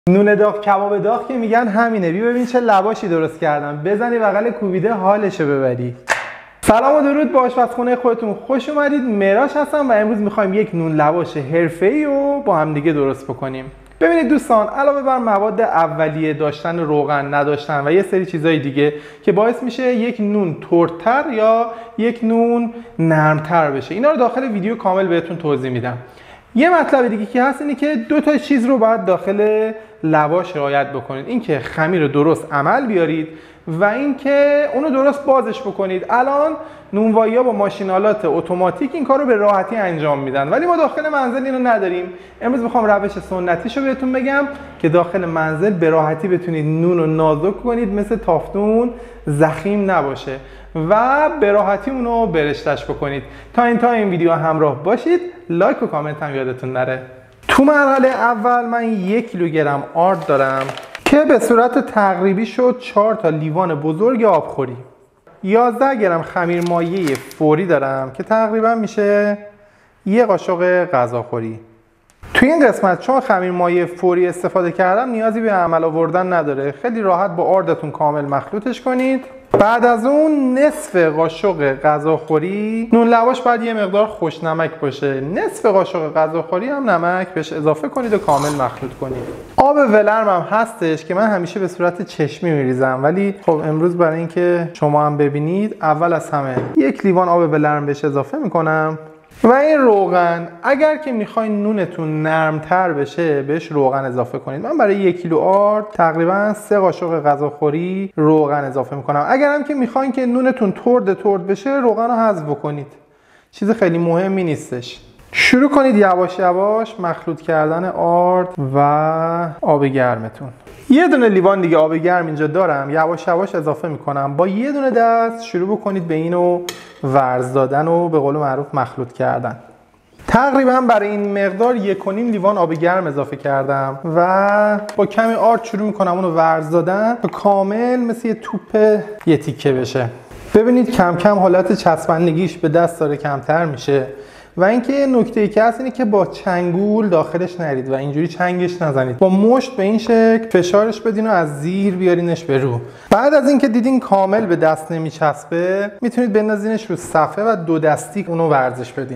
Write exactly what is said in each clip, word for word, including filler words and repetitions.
نون داغ کباب داغ که میگن همینه. بی ببین چه لواشی درست کردم، بزنی بغل کوبیده حالشو ببری. سلام و درود به آشپزخونه خودتون خوش اومدید. معراج هستم و امروز میخوایم یک نون لواش حرفه‌ای رو با هم دیگه درست بکنیم. ببینید دوستان، علاوه بر مواد اولیه داشتن روغن نداشتن و یه سری چیزای دیگه که باعث میشه یک نون ترش‌تر یا یک نون نرمتر بشه، اینا رو داخل ویدیو کامل بهتون توضیح میدم. یه مطلب دیگه که هست اینه که دو تا چیز رو باید داخل لواش رعایت بکنید، اینکه خمیر رو درست عمل بیارید و اینکه اونو درست بازش بکنید. الان نونوایی‌ها با ماشینالات اتوماتیک این کارو به راحتی انجام میدن، ولی ما داخل منزل اینو نداریم. امروز میخوام روش سنتیشو بهتون بگم که داخل منزل به راحتی بتونید نون رو نازک کنید، مثل تافتون ضخیم نباشه و به راحتی اونو برشتش بکنید. تا این تا این ویدیو همراه باشید، لایک و کامنت هم یادتون نره. تو مرحله اول من یک کیلوگرم آرد دارم که به صورت تقریبی شد چهار تا لیوان بزرگ آبخوری. یازده گرم خمیر مایع فوری دارم که تقریبا میشه یک قاشق غذاخوری. توی این قسمت چون خمیر مایع فوری استفاده کردم نیازی به عمل آوردن نداره، خیلی راحت با آردتون کامل مخلوطش کنید. بعد از اون نصف قاشق غذاخوری، نون لواش باید یه مقدار خوش نمک باشه، نصف قاشق غذاخوری هم نمک بهش اضافه کنید و کامل مخلوط کنید. آب ولرم هم هستش که من همیشه به صورت چشمی میریزم، ولی خب امروز برای اینکه شما هم ببینید اول از همه یک لیوان آب ولرم بهش اضافه میکنم. و این روغن اگر که میخواین نونتون نرمتر بشه بهش روغن اضافه کنید. من برای یک کیلو آرد تقریبا سه قاشق غذاخوری روغن اضافه میکنم. اگر هم که میخواین که نونتون ترد ترد بشه روغن رو حذف بکنید، چیز خیلی مهمی نیستش. شروع کنید یواش یواش مخلوط کردن آرد و آب گرمتون. یه دونه لیوان دیگه آب گرم اینجا دارم، یواش یواش اضافه میکنم. با یه دونه دست شروع بکنید به اینو ورز دادن و به قول معروف مخلوط کردن. تقریبا برای این مقدار یک و نیم لیوان آب گرم اضافه کردم و با کمی آرد شروع میکنم اونو ورز دادن تا کامل مثل یه توپ یه تیکه بشه. ببینید کم کم حالت چسبندگیش به دست داره کمتر میشه. و اینکه نکته ای که هست اینه که با چنگول داخلش نرید و اینجوری چنگش نزنید، با مشت به این شکل فشارش بدین و از زیر بیارینش به رو. بعد از اینکه دیدین کامل به دست نمیچسبه میتونید بندازینش رو صفحه و دو دستی اونو ورزش بدین.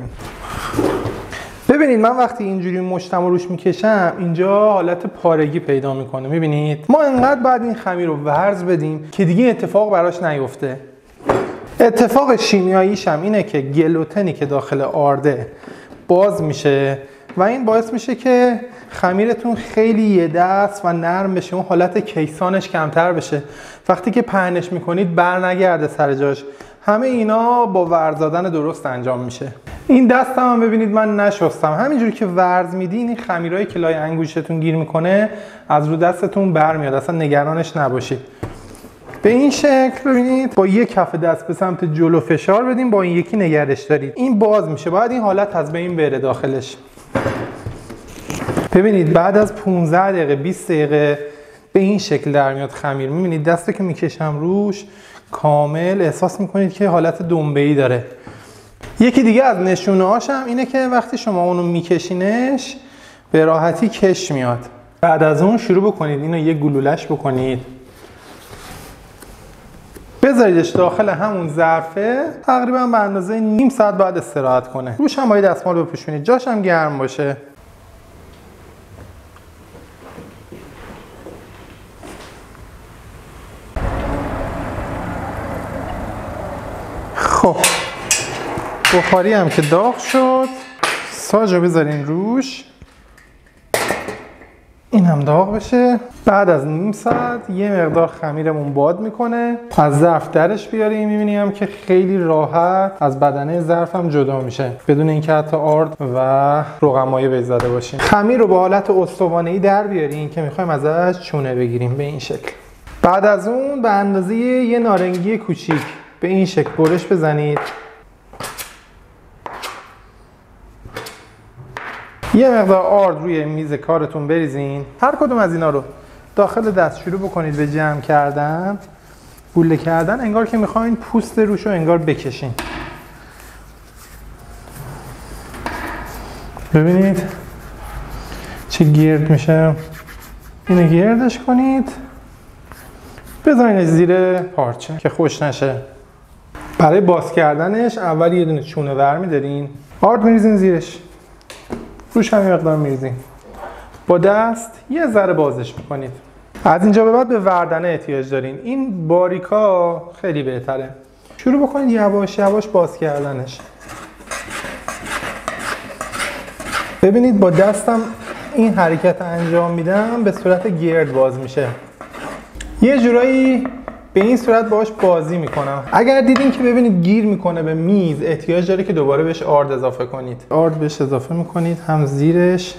ببینید من وقتی اینجوری مشتم رو روش میکشم اینجا حالت پارگی پیدا میکنه. میبینید ما انقدر بعد این خمیر رو ورز بدیم که دیگه اتفاق براش نیفته. اتفاق شیمیاییش هم اینه که گلوتنی که داخل آرده باز میشه و این باعث میشه که خمیرتون خیلی یه دست و نرم بشه، اون حالت کیسانش کمتر بشه. وقتی که پهنش میکنید بر نگرده سر جاش. همه اینا با ورز دادن درست انجام میشه. این دستم هم ببینید من نشستم، همینجوری که ورز میدین این خمیرایی که لای انگوشتون گیر میکنه از رو دستتون برمیاد، اصلا نگرانش نباشید. به این شکل ببینید با یک کف دست به سمت جلو فشار بدیم، با این یکی نگرش دارید، این باز میشه. باید این حالت از بین بره داخلش. ببینید بعد از پانزده دقیقه بیست دقیقه به این شکل در میاد خمیر. میبینید دستی که میکشم روش کامل احساس میکنید که حالت دنبه‌ای داره. یکی دیگه از نشونه هاش هم اینه که وقتی شما اونو میکشینش به راحتی کش میاد. بعد از اون شروع بکنید اینو یه گلولش بکنید، بذاریدش داخل همون ظرفه، تقریبا به اندازه نیم ساعت بعد استراحت کنه. روش هم باید دستمال بپوشونید، جاش هم گرم باشه. خب بخاری هم که داغ شد، ساج رو بذارین روش، این هم داغ بشه. بعد از نیم ساعت یه مقدار خمیرمون باد میکنه، از ظرف درش بیاریم. میبینیم که خیلی راحت از بدنه ظرف هم جدا میشه بدون اینکه حتی آرد و روغن مایع بهش زده باشیم. خمیر رو به حالت استوانه‌ای در بیاریم که میخوایم ازش چونه بگیریم به این شکل. بعد از اون به اندازه یه نارنگی کوچیک به این شکل برش بزنید. یه مقدار آرد روی میز کارتون بریزین. هر کدوم از اینا رو داخل دست شروع بکنید به جمع کردن، گوله کردن، انگار که میخواین پوست روش رو انگار بکشین. ببینید چه گرد میشه. اینو گردش کنید، بذارین زیر پارچه که خوش نشه. برای باز کردنش اول یه دونه چونه ور می‌دارین، آرد می‌ریزین زیرش، روش هم مقدار می‌ریزین، با دست یه ذره بازش می‌کنید. از اینجا به بعد به وردنه احتیاج دارین. این باریکا خیلی بهتره. شروع بکنید یواش یواش باز کردنش. ببینید با دستم این حرکت انجام میدم به صورت گرد باز میشه. یه جورایی به این صورت باهاش بازی میکنم. اگر دیدین که ببینید گیر میکنه به میز، احتیاج داره که دوباره بهش آرد اضافه کنید. آرد بهش اضافه میکنید، هم زیرش.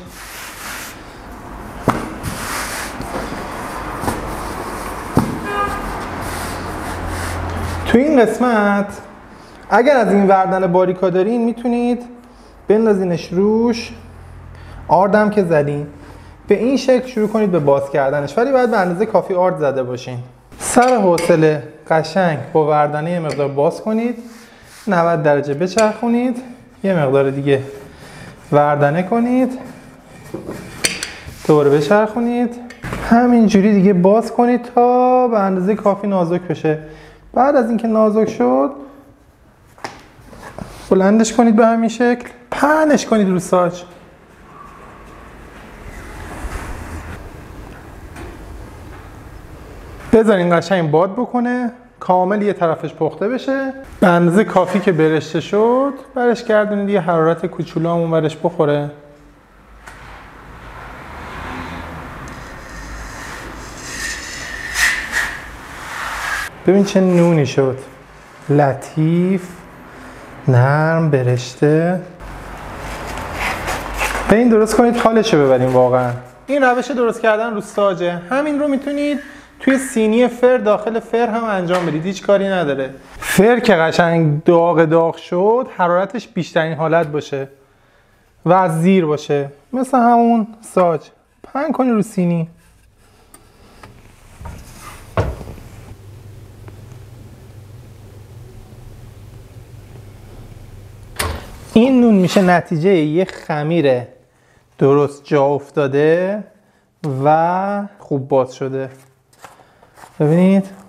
تو این قسمت اگر از این وردن باریکا دارین میتونید بندازینش روش، آردم که زدین به این شکل شروع کنید به باز کردنش، ولی باید به اندازه کافی آرد زده باشین. سر حوصله قشنگ با وردنه یه مقدار باز کنید، نود درجه بچرخونید، یه مقدار دیگه وردنه کنید، دوباره بچرخونید، همینجوری دیگه باز کنید تا به اندازه کافی نازک بشه. بعد از اینکه نازک شد بلندش کنید به همین شکل، پهنش کنید رو ساج. بذارین قشنگ باد بکنه، کامل یه طرفش پخته بشه. به اندازه کافی که برشته شد برش گردونید، یه حرارت کوچولو هم اون برش بخوره. ببین چه نونی شد، لطیف، نرم، برشته. به این درست کنید حالشو ببریم. واقعا این روش درست کردن رو ساجه. همین رو میتونید توی سینی فر داخل فر هم انجام بدید، هیچ کاری نداره. فر که قشنگ داغ داغ شد حرارتش بیشترین حالت باشه و از زیر باشه، مثل همون ساج. پهن کنید رو سینی. این نون میشه نتیجه یه خمیر درست جا افتاده و خوب باز شده. ببینید